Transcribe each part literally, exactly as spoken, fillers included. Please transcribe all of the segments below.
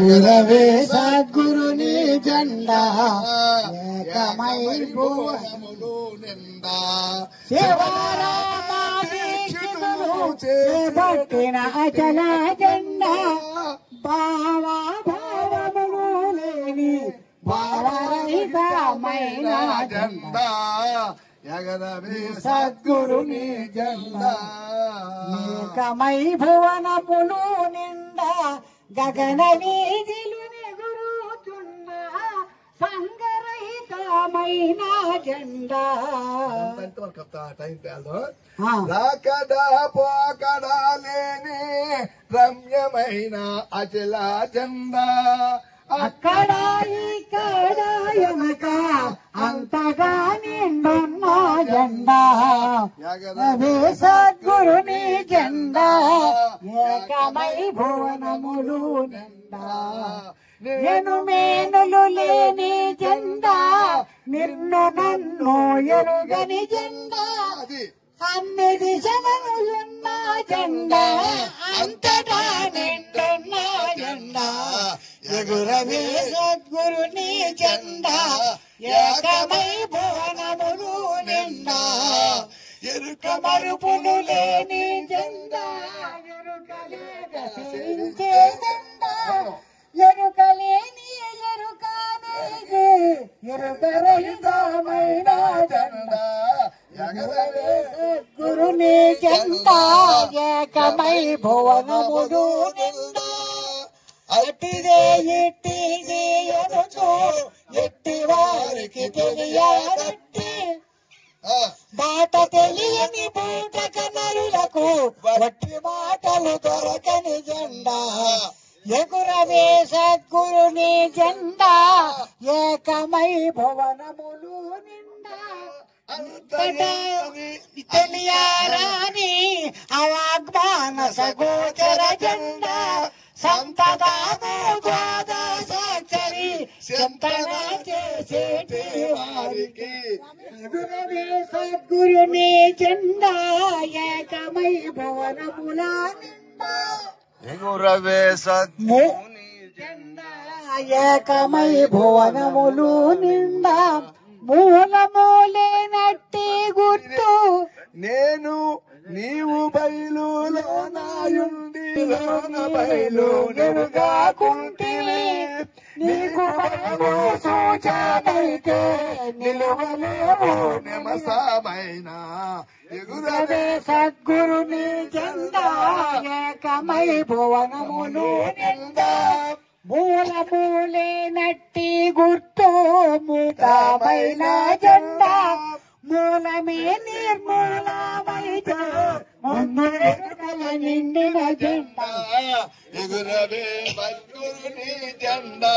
ఎగురవే సద్గురుని జెండా ఏకమై భువనములు నిండా శివరామాదీక్షితులు చేపట్టిన అచల జెండా భావా భావములు లేని భావరహితమైన జెండా ఎగరవే సద్గురుని జెండా ఏకమై భువనములు నిండా గగన వీధిలు ఎగురుతున్న సంగరహితమైన జెండా రాకడా పోకడా లేని రమ్యమైన అచల జెండా అక్కడ ఇక్కడ ఎనక అంతగా నిండున్న జెండా ఎగరవే సద్గురుని జెండా ఏకమై భువనములు నిండా నేను మేనులు లేని జెండా నిన్ను నన్ను ఎరుగని జెండా అన్ని దిశలను ఉన్న జెండా అంతటా నిండున్న జెండా ఎగురవే సద్గురుని జెండా ఏకమై భువనములు నిండా ఎరుక మరుపులు లేని జెండా ఎరుకలేదే జెండా ఎరుకలేని ఎరుకనేది ఎరుకరహితమైన జెండా ఎగరవే సద్గురుని జెండా ఏకమై భువనములు నిండా అట్టిదే ఇట్టిది ఎనుచు ఎట్టి వారికి తెలియనట్టి బాట తెలియని బూటక నరులకు వట్టి మాటలు దొరకని జెండా ఎగురవే సద్గురుని జెండా ఏకమై భువనములు నిండా అంతటా తెలియారాని అవాగ్మానస గోచర జెండా సంతదాము ద్వాదశాక్షరి చింతన చేసేటి వారికి ఎగురవే సద్గురుని జెండా ఏకమై భువనముల నిండా ఎగురవే సద్గురుని జెండా ఏకమై భువనములు నిండా మూలమూలే నట్టి గుర్తు నేను నీవు బయలులోనాయుండి లోన బయలు నెరుగాకుంటివి నీకు బయలు సూచనైతే నిలువలేవు నిమసమైన ఎగురవే సద్గురుని జెండా ఏకమై భువనములు నిండా మూలమూలే నట్టి గుర్తు మూకమైన జెండా మూలమే నిర్మూలమైతే ముందు నిండిన జెండా ఎగురవే సద్గురుని జెండా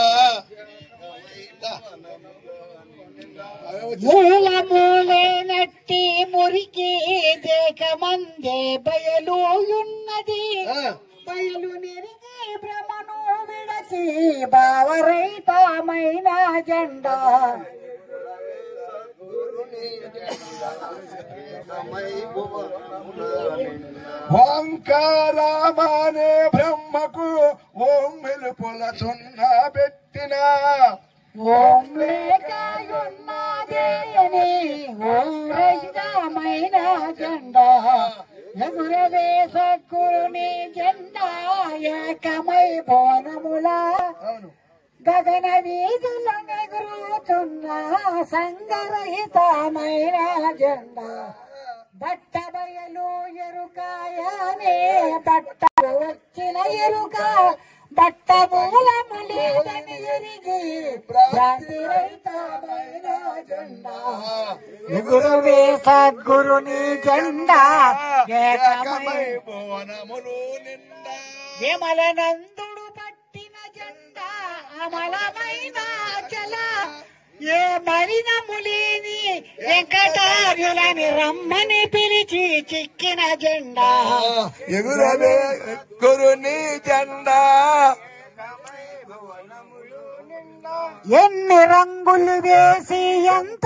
మూలమూలే నట్టి మురికి దేకమందే బయలుయున్నది బయలు నిరిగి భ్రమను విడసి భావరహితమైన జెండా ఓంకారమానే బ్రహ్మకు ఓం వెలుపుల సున్న పెట్టిన ఓం లేకయున్నదే అని ఓం రహితమైన జెండా ఎగురవే సద్గురుని జెండా ఏకమై భువనముల గగన వీధులు ఎగురుతున్న సంగరహితమైన జెండా బట్ట బయలు ఎరుకాయనే బట్ట వచ్చిన ఎరుక బట్ట మూలము లేదని ఎరిగి భ్రాంతిరహితమైన జెండా ఎగురవే సద్గురుని జెండా ఏకమై భువనములు నిండా విమలనందుడు పట్టిన జెండా అమలమైన చల ఏ మలినములేని వెంకటార్యులని రమ్మని పిలిచి చిక్కిన జెండా ఎగురవే గురుని జెండా ఎన్ని రంగులు వేసి ఎంత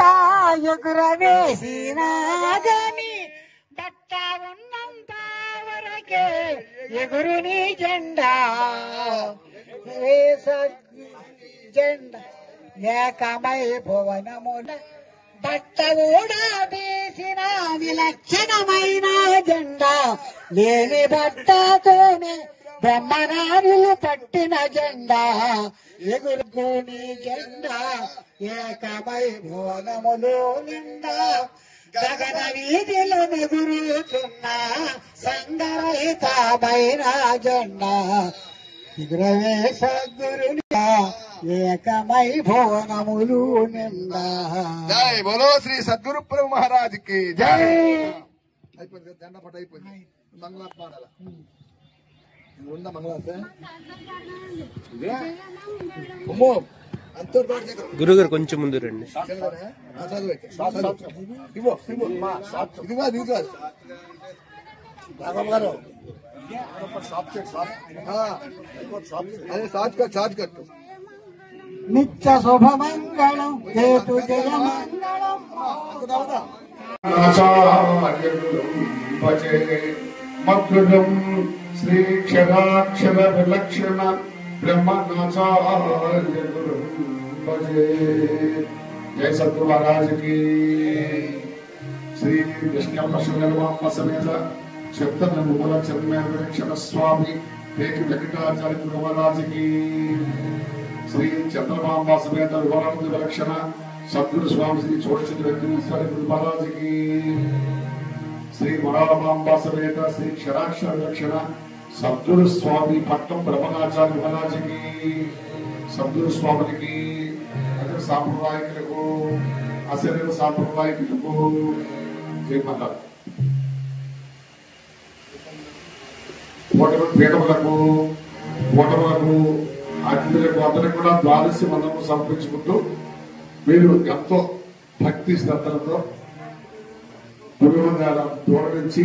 ఎగురవేసినాగని బట్ట ఉన్నంత వరకే ఎగురుని జెండా వేస జెండా ఏకమై భువనమున బట్ట కూడా తీసిన విలక్షణమైన జెండా లేని బట్టతోనే బ్రహ్మనారులు పట్టిన జెండా ఎగురుకోని జెండా ఏకమై భువనములు నిండా గగన వీధిలో ఎగురుతున్న సంగరహితమైన జెండా ఎగురవే సద్గురునిగా ఏకమై భువనములు నిండా. జై బోలో శ్రీ సద్గురు ప్రభు మహారాజ్ కి జై. అయిపోయింది దండ పట్ట అయిపోయింది. మంగళ పాడాల ఉందా మంగళ గురుగారు కొంచెం ముందు రండి. నిత్య శుభమంగళం కేతు జయ మంగళం మధురం శ్రీ క్షరాక్షర విలక్షణ బ్రహ్మనాచార్య గురు భజే. జయ సద్గురు మహారాజ్ కి. శ్రీ విష్ణు ప్రసన్న సమేత చెప్తన మూల చర్మ విలక్షణ స్వామి పేరు వెంకటాచార్య గురు మహారాజ్ కి. శ్రీ చంద్రమాంబ సమేత వివరానంద విలక్షణ సద్గురు స్వామి శ్రీ చోడచంద్ర వెంకటేశ్వర గురు మహారాజ్ కి. శ్రీ వరాలమాంబ సమేత శ్రీ క్షరాక్షర విలక్షణ సద్గురు స్వామి పట్టం బ్రహ్మనాచార్య మహారాజుకి, సద్గురు స్వామికి, అతని సాంప్రదాయకులకు, అశరీర సాంప్రదాయకులకు చేయమన్నారు. ఓటమి పీఠములకు, ఓటములకు, అతిథులకు అందరికి కూడా ద్వాదశి మందము సమర్పించుకుంటూ మీరు ఎంతో భక్తి శ్రద్ధలతో గురువు గారు దూరం నుంచి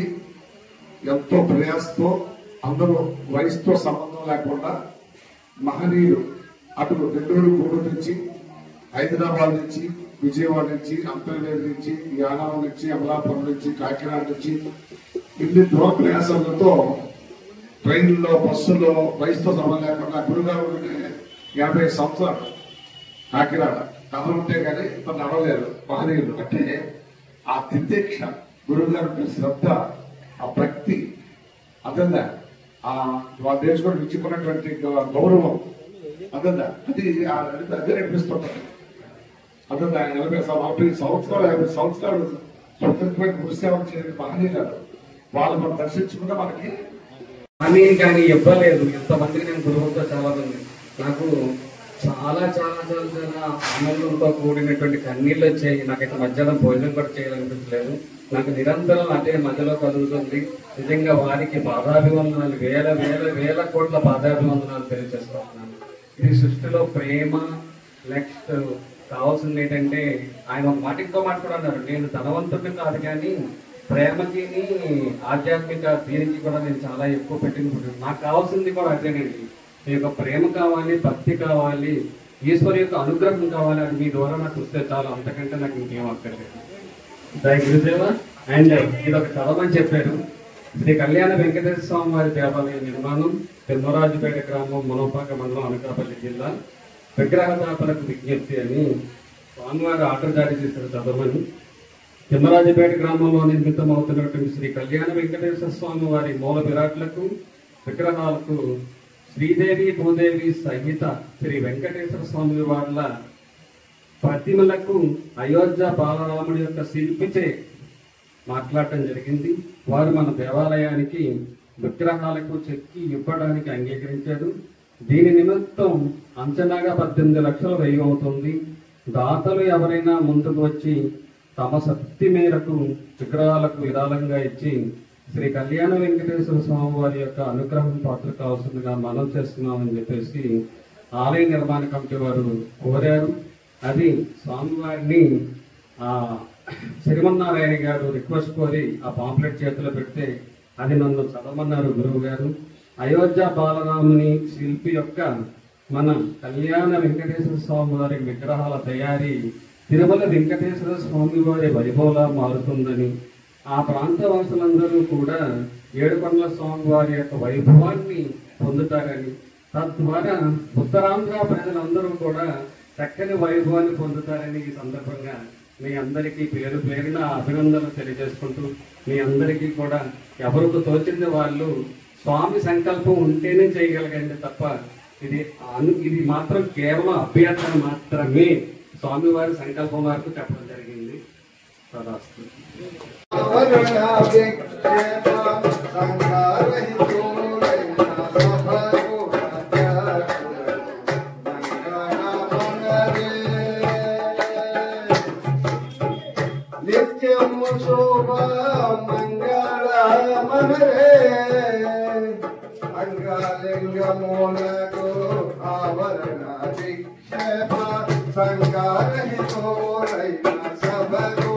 ఎంతో ప్రయాసతో అందరూ వయసుతో సంబంధం లేకుండా మహనీయులు అటు నెల్లూరు గూడూరు నుంచి, హైదరాబాద్ నుంచి, విజయవాడ నుంచి, అంతర్వేది నుంచి, యానాం నుంచి, అమలాపురం నుంచి, కాకినాడ నుంచి ఇన్ని దూర ప్రయాసాలతో ట్రైన్లో, బస్సుల్లో వయసుతో సంబంధం లేకుండా గురుగారు యాభై సంవత్సరాలు కాకినాడ కథలు ఉంటే కానీ ఇంత నడవలేరు మహనీయులు. అంటే ఆ తితేక్ష, గురువు గారి శ్రద్ధ, ఆ భక్తి, అదంతా ఆ వాళ్ళు నేర్చుకొని ఇచ్చుకున్నటువంటి గౌరవం, అదంతా అది అదే నడిపిస్తుంటారు. అదంతా నలభై నలభై సంవత్సరాలు యాభై సంవత్సరాలు స్వతంత్రమైన గురుసేవ చేయని మహనీయులు వాళ్ళు మనం దర్శించుకుంటే మనకి అని కానీ ఇవ్వలేదు. ఎంతమందికి నేను గురువుతో చాలా మంది నాకు చాలా చాలా చాలా చాలా ఆనందంతో కూడినటువంటి కన్నీళ్ళు వచ్చాయి. నాకైతే మధ్యాహ్నం భోజనం కూడా చేయాలనిపించలేదు. నాకు నిరంతరం అదే మధ్యలో కలుగుతుంది. నిజంగా వారికి పాదాభివందనాలు, వేల వేల వేల కోట్ల పాదాభివందనాలు తెలియజేస్తా ఉన్నాను. ఇది సృష్టిలో ప్రేమ. నెక్స్ట్ కావాల్సింది ఏంటంటే ఆయన ఒక మాట ఇంకో మాట కూడా అన్నారు, నేను ధనవంతుడిని కాదు కానీ ప్రేమకి ఆధ్యాత్మిక దీనికి కూడా నేను చాలా ఎక్కువ పెట్టిన. నాకు కావాల్సింది కూడా అదేనండి. మీ యొక్క ప్రేమ కావాలి, భక్తి కావాలి, ఈశ్వరు యొక్క అనుగ్రహం కావాలి. అది మీ ద్వారా నాకు వస్తే చాలు, అంతకంటే నాకు ఇంకేం అక్కర్లేదు. జై గురుదేవ. అండ్ ఇది ఒక చదవని చెప్పారు. శ్రీ కళ్యాణ వెంకటేశ్వర స్వామి వారి దేవాలయ నిర్మాణం తిమ్మరాజుపేట గ్రామం, మునపాక మండలం, అనకాపల్లి జిల్లా. విగ్రహదాతలకు విజ్ఞప్తి అని స్వామివారు ఆర్డర్ జారీ చేశారు చదవని. తిమ్మరాజుపేట గ్రామంలో నిర్మితం అవుతున్నటువంటి శ్రీ కళ్యాణ వెంకటేశ్వర స్వామి వారి మూల విరాట్లకు, విగ్రహాలకు శ్రీదేవి భూదేవి సహిత శ్రీ వెంకటేశ్వర స్వామి వార్ల ప్రతిమలకు అయోధ్య బాలరాముడి యొక్క శిల్పిచే మాట్లాడటం జరిగింది. వారు మన దేవాలయానికి విగ్రహాలకు చెక్కి ఇవ్వడానికి అంగీకరించారు. దీని నిమిత్తం అంచనాగా పద్దెనిమిది లక్షలు వ్యయం అవుతుంది. దాతలు ఎవరైనా ముందుకు వచ్చి తమ శక్తి మేరకు విగ్రహాలకు విరాళంగా ఇచ్చి శ్రీ కళ్యాణ వెంకటేశ్వర స్వామి వారి యొక్క అనుగ్రహం పాత్ర కావాల్సిందిగా మనం చేస్తున్నామని చెప్పేసి ఆలయ నిర్మాణ కమిటీ వారు కోరారు. అది స్వామివారిని ఆ శ్రీమన్నారాయణ గారు రిక్వెస్ట్ కోరి ఆ పాంప్లెట్ చేతిలో పెడితే అది నన్ను చదవమన్నారు గురువు గారు. అయోధ్య బాలరాముని శిల్పి యొక్క మన కళ్యాణ వెంకటేశ్వర స్వామి వారి విగ్రహాల తయారీ తిరుమల వెంకటేశ్వర స్వామి వారి వైభవంలా మారుతుందని, ఆ ప్రాంత వాసులందరూ కూడా ఏడుకొండల స్వామి వారి యొక్క వైభవాన్ని పొందుతారని, తద్వారా ఉత్తరాంధ్ర ప్రజలందరూ కూడా చక్కని వైభవాన్ని పొందుతారని ఈ సందర్భంగా మీ అందరికీ పేరు పేరున అభినందనలు తెలియజేసుకుంటూ మీ అందరికీ కూడా ఎవరికి తోచింది వాళ్ళు స్వామి సంకల్పం ఉంటేనే చేయగలగండి తప్ప ఇది అను ఇది మాత్రం కేవలం అభ్యర్థన మాత్రమే స్వామివారి సంకల్పం వరకు చెప్పడం జరిగింది. తదాస్తు. నిత్యము శోభ మంగళ మనరే అంగలింగమునకు ఆవరణ విక్షేప సంగారహితోరైన సభకు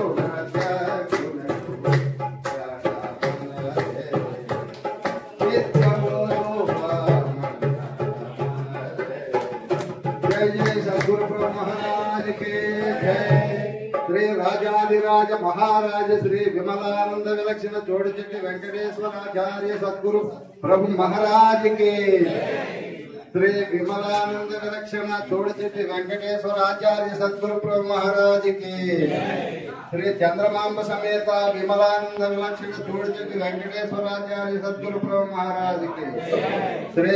నిత్యము జయ జయ సద్గురు మహారాజ్ కే జయ. శ్రీ రాజాదిరాజ మహారాజ శ్రీ విమలానంద విలక్షణ చోడిచెట్టి వెంకటేశ్వరాచార్య సద్గురు ప్రభు మహారాజ్ కి. శ్రీ విమలానంద విలక్షణ చోడిచెట్టి వెంకటేశ్వరాచార్య సద్గురు ప్రభు మహారాజ్ కి. శ్రీ చంద్రమాంబ సమేత విమలానంద విలక్షణ చోడిచెట్టి వెంకటేశ్వరాచార్య సద్గురు ప్రభు మహారాజ్ కి. శ్రీ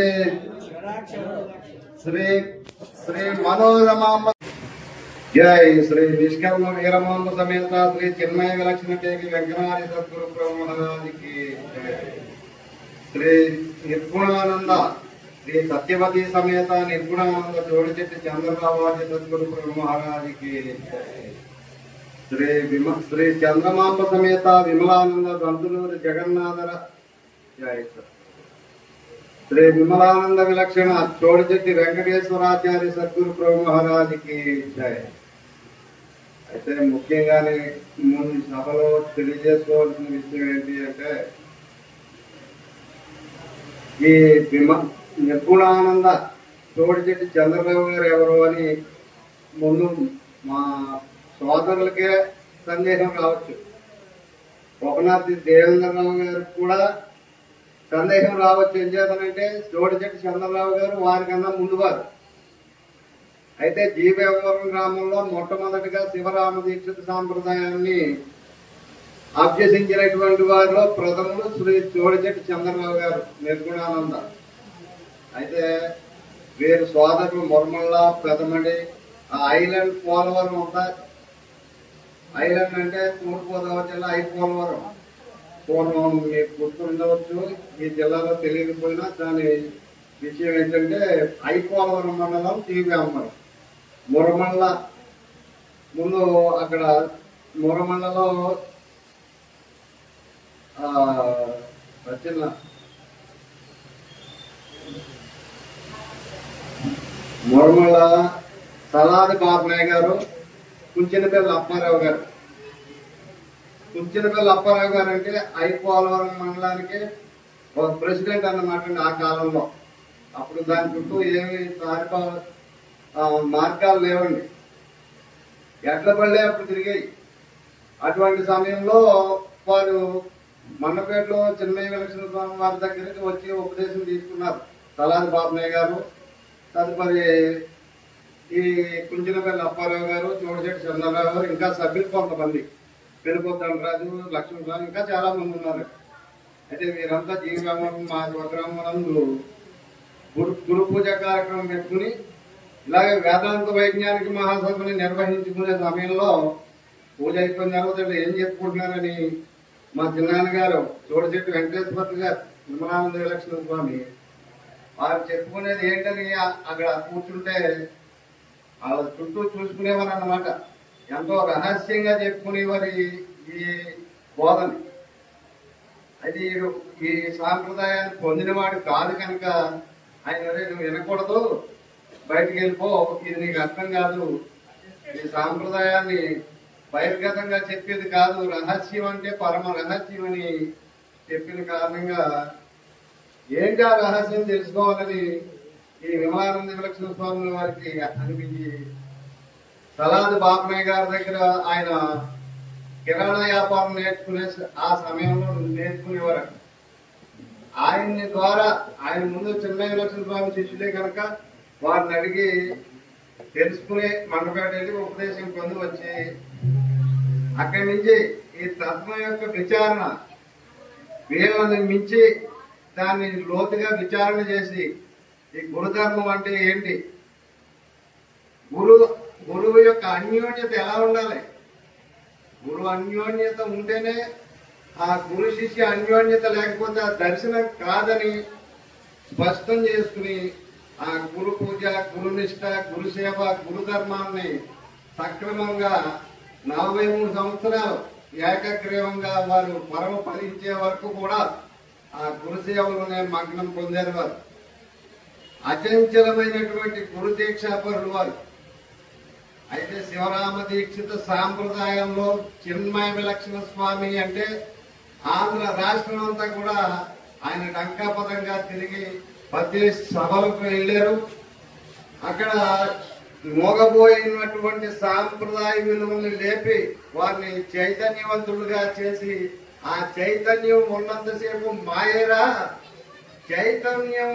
శ్రీ శ్రీ మనోరమాంబ జై. శ్రీ నిష్కర్మ వీరమాంబ సమేత శ్రీ చిన్మయ విలక్షణ టేకి వెంకనారి సద్గురు ప్రభు మహారాజుకి. శ్రీ నిర్గుణానంద శ్రీ సత్యవతి సమేత నిర్గుణానంద జోడిచెట్టి చంద్రరావాది సద్గురు ప్రభు మహారాజుకి. శ్రీ విమ శ్రీ చంద్రమాంబ సమేత విమలానంద దంతులూరి జగన్నాథర జై. శ్రీ విమలానంద విలక్షణ చోడిచెట్టి వెంకటేశ్వరాచార్య సద్గురు ప్రభు మహారాజుకి జై. అయితే ముఖ్యంగానే ముందు సభలో తెలియజేసుకోవాల్సిన విషయం ఏంటి అంటే ఈ విమ నిర్గుణానంద చోడిచెట్టి చంద్రరావు గారు ఎవరు అని ముందు మా సోదరులకే సందేహం రావచ్చు. ఒకనాథి దేవేంద్రరావు గారు కూడా సందేహం రావచ్చు. ఏం చేద్దానంటే చోడిచెట్టి చంద్రరావు గారు వారికన్నా ముందువారు. అయితే జీవేవరం గ్రామంలో మొట్టమొదటిగా శివరామ దీక్షిత సాంప్రదాయాన్ని అభ్యసించినటువంటి వారిలో ప్రథములు శ్రీ చోడిచెట్టి చంద్రరావు గారు నిర్గుణానంద. అయితే వీరు సోదరులు మురమల్ల పెదమడి ఐలాండ్ పోలవరం అంతా. ఐలాండ్ అంటే తూర్పుగోదావరి జిల్లా ఐ పోలవరం. పూర్వం మీకు గుర్తుండవచ్చు, ఈ జిల్లాలో తెలియకపోయినా దాని విషయం ఏంటంటే ఐ పోలవరం మండలం టీవ్యాంబరం. మురమల్ల ముందు అక్కడ మురమల్లలో వచ్చిన మురమల్ల సలాది బాబనాయ్ గారు, కుంచినపల్లి అప్పారావు గారు. కుంచినపల్లి అప్పారావు గారు అంటే ఐ పోలవరం మండలానికి ఒక ప్రెసిడెంట్ అన్నమాట ఆ కాలంలో. అప్పుడు దాని చుట్టూ ఏమి తారీఖ మార్గాలు లేవండి, ఎడ్ల బళ్ళే అప్పుడు తిరిగాయి. అటువంటి సమయంలో వారు మన్నపేటలో చిన్మయ విలక్షణ స్వామి వారి దగ్గరికి వచ్చి ఉపదేశం తీసుకున్నారు సలాది బాబనాయ్ గారు. తదుపరి ఈ కుంచినపల్లి అప్పారావు గారు, చోడిచెట్టి చంద్రరావు గారు, ఇంకా సభ్యులు కొంతమంది పెనుకొద్దండరాజు, లక్ష్మణరాజు, ఇంకా చాలా మంది ఉన్నారు. అయితే వీరంతా జీవగ్రామం మా స్వగ్రామనందు గురు గురు పూజ కార్యక్రమం పెట్టుకుని ఇలాగే వేదాంత వైజ్ఞానిక మహాసభని నిర్వహించుకునే సమయంలో పూజ అయిపోయిన తర్వాత ఏం చెప్పుకుంటున్నారని మా చిన్నాన్నగారు చోడిచెట్టి వెంకటేశ్వర గారు విమలానంద విలక్షణ స్వామి వారు చెప్పుకునేది ఏంటని అక్కడ కూర్చుంటే వాళ్ళ చుట్టూ చూసుకునేవారు అన్నమాట. ఎంతో రహస్యంగా చెప్పుకునేవారు ఈ బోధని. అది ఈ సాంప్రదాయాన్ని పొందినవాడు కాదు కనుక ఆయన నువ్వు వినకూడదు, బయటికి వెళ్ళిపో, ఇది నీకు అర్థం కాదు, ఈ సాంప్రదాయాన్ని బహిర్గతంగా చెప్పేది కాదు, రహస్యం అంటే పరమ రహస్యం అని చెప్పిన కారణంగా ఏంటి ఆ రహస్యం తెలుసుకోవాలని ఈ విమలానంద విలక్షణ స్వామి వారికి అనిపించి సలాది బాపనయ్య గారి దగ్గర ఆయన కిరాణా వ్యాపారం నేర్చుకునే ఆ సమయంలో నేర్చుకునేవారు. ఆయన్ని ద్వారా ఆయన ముందు చిన్నయ్య లక్ష్మణ స్వామి శిష్యులే కనుక వారిని అడిగి తెలుసుకుని మండపేట వెళ్ళి ఉపదేశం పొంది వచ్చి అక్కడి నుంచి ఈ తత్వం యొక్క విచారణ వీళ్ళని మించి దాన్ని లోతుగా విచారణ చేసి ఈ గురుధర్మం అంటే ఏంటి, గురు గురువు యొక్క అన్యోన్యత ఎలా ఉండాలి, గురు అన్యోన్యత ఉంటేనే ఆ గురు శిష్య అన్యోన్యత లేకపోతే ఆ దర్శనం కాదని స్పష్టం చేసుకుని ఆ గురు పూజ, గురునిష్ట, గురుసేవ, గురుధర్మాన్ని సక్రమంగా నలభై మూడు సంవత్సరాలు ఏకగ్రీవంగా వారు పరమ ఫలించే వరకు కూడా ఆ గురుసేవలోనే మగ్నం పొందారు. వారు అచంచలమైనటువంటి గురు దీక్షాపరులు వారు. అయితే శివరామ దీక్షిత సాంప్రదాయంలో చిన్మయ విలక్షణ స్వామి అంటే ఆంధ్ర రాష్ట్రం అంతా కూడా ఆయన డంకాపదంగా తిరిగి ప్రతి సభలకు వెళ్లారు. అక్కడ మోగబోయినటువంటి సాంప్రదాయ విలువల్ని లేపి వారిని చైతన్యవంతులుగా చేసి ఆ చైతన్యం ఉన్నంతసేపు మాయేరా, చైతన్యం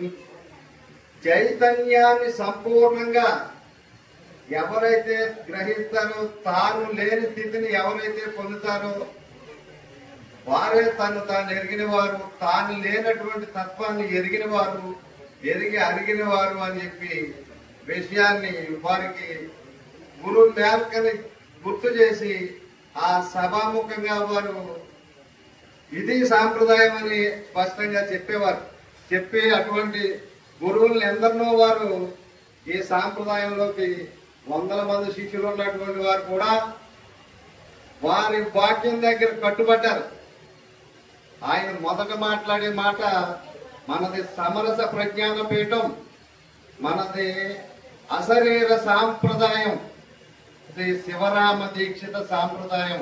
చైతన్యాన్ని సంపూర్ణంగా ఎవరైతే గ్రహిస్తారో, తాను లేని స్థితిని ఎవరైతే పొందుతారో వారే తను తాను ఎరిగిన వారు, తాను లేనటువంటి తత్వాన్ని ఎరిగిన వారు, ఎరిగి అరిగిన వారు అని చెప్పి విషయాన్ని వారికి గురు మేల్కని గుర్తు చేసి ఆ సభాముఖంగా వారు ఇది సాంప్రదాయం అని స్పష్టంగా చెప్పేవారు. చెప్పి అటువంటి గురువులను ఎందరినో వారు ఈ సాంప్రదాయంలోకి వందల మంది శిష్యులు ఉన్నటువంటి వారు కూడా వారి వాక్యం దగ్గర కట్టుబడ్డారు. ఆయన మొదట మాట్లాడే మాట మనది సమరస ప్రజ్ఞాన పీఠం, మనది అశరీర సాంప్రదాయం, శ్రీ శివరామ దీక్షిత సాంప్రదాయం,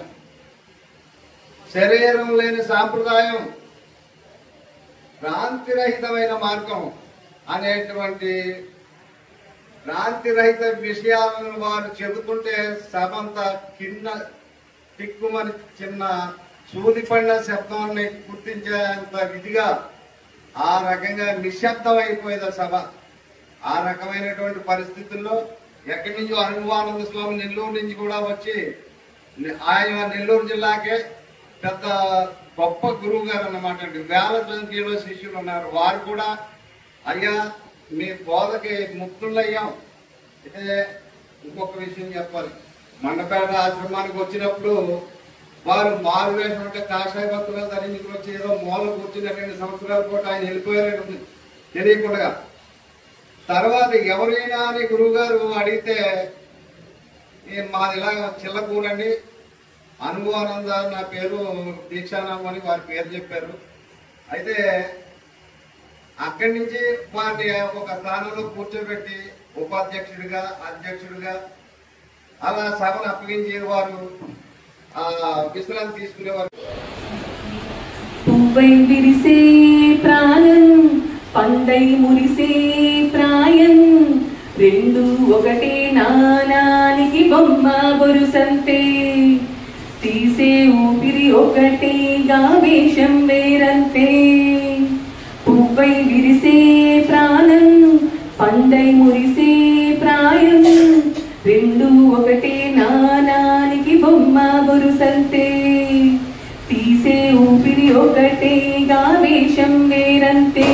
శరీరం లేని సాంప్రదాయం, భ్రాంతిరహితమైన మార్గం అనేటువంటి భ్రాంతిరహిత విషయాలను వారు చెబుతుంటే సభంతా కింద టిక్కుమని చిన్న సూదిపడిన శబ్దాన్ని గుర్తించేంత విధిగా ఆ రకంగా నిశ్శబ్దం అయిపోయేది సభ. ఆ రకమైనటువంటి పరిస్థితుల్లో ఎక్కడి నుంచో అనుభవానంద స్వామి నెల్లూరు నుంచి కూడా వచ్చి ఆయన నెల్లూరు జిల్లాకే పెద్ద గొప్ప గురువు గారు అన్నమాట. వేల సంఖ్యలో శిష్యులు ఉన్నారు. వారు కూడా అయ్యా మీ బోధకి ముక్తులయ్యాం. అయితే ఇంకొక విషయం చెప్పాలి, మండపేట ఆశ్రమానికి వచ్చినప్పుడు వారు మారు వేసినట్టు కాషాయ భక్తులు ధరించి వచ్చి ఏదో మూల కూర్చున్న రెండు సంవత్సరాల పాటు ఆయన వెళ్ళిపోయారు తెలియకుండా. తర్వాత ఎవరైనా అని గురువు గారు అడిగితే మాది ఇలా చిల్లకూరండి, అనుభవానంద నా పేరు, దీక్షానామం అని వారి పేరు చెప్పారు. అయితే అక్కడి నుంచి వారిని ఒక స్థానంలో కూర్చోబెట్టి ఉపాధ్యక్షుడిగా, అధ్యక్షుడిగా అలా సభను అప్పగించి వారు ఆ విశ్రాంతి తీసుకునేవారు. పువ్వై విరిసే ప్రాణం, పండై మురిసే ప్రాయం, రెండు ఒకటే నానానికి బొమ్మ బొరుసంతే, తీసే ఊపిరి ఒకటేగా వేషం వేరంతే. పువ్వై విరిసే ప్రాణం, పండై మురిసే ప్రాయం, రెండు ఒకటే నానానికి బొమ్మ బొరుసంతే, తీసే ఊపిరి ఒకటేగా వేషం వేరంతే.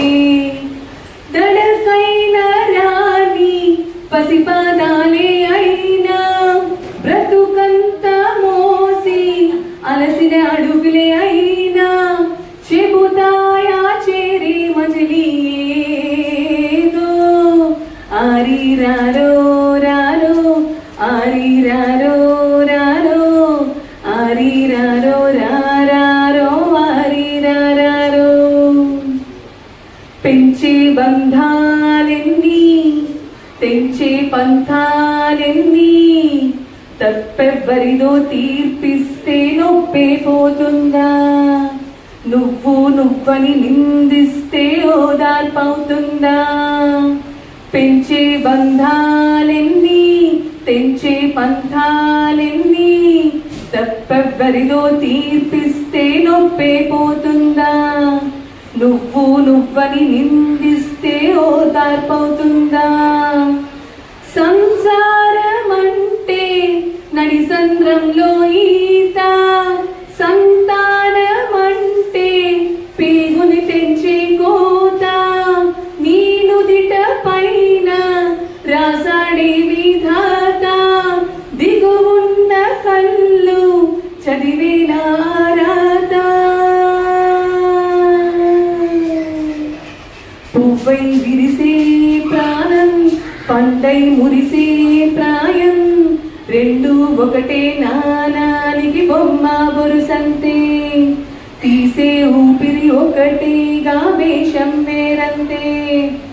దడకైన రాని పసిపాదాలే అయినా, బ్రతుకంత మోసి అలసిన అడుగులే అయినా, చెబుతాయా చేరి మజిలీ ఏదో. ఆరిరారో రారో, ఆరిరారో రారో, ఆరిరారో రారో, ఆరిరారో. పెంచే బంధాలెన్ని, తెంచే పంథాలెన్ని, తప్పెవ్వరిదో తీర్పిస్తే నొప్పే పోతుందా, నువ్వు నువ్వని నిందిస్తే ఓదార్పవుతుందా. పెంచే బంధాలెన్ని, తెంచే పంథాలెన్ని, తప్పెవ్వరిదో తీర్పిస్తే నొప్పే పోతుందా, నువ్వు నువ్వని నిందిస్తే ఓదార్పవుతుందా? సంసారమంటే నడి సంద్రంలో ఈత, సంతానమంటే పేగుని తెంచే కోత. నీ నుదిట పైన రాసాడే విధాత, దిగువున్న కళ్ళు చదివే నారాత. పువ్వై విరిసే ప్రాణం, పండై మురిసే ప్రాయం, రెండు ఒకటే నానానికి బొమ్మ బొరుసంతే. తీసే ఊపిరి ఒకటేగా వేషం వేరంతే.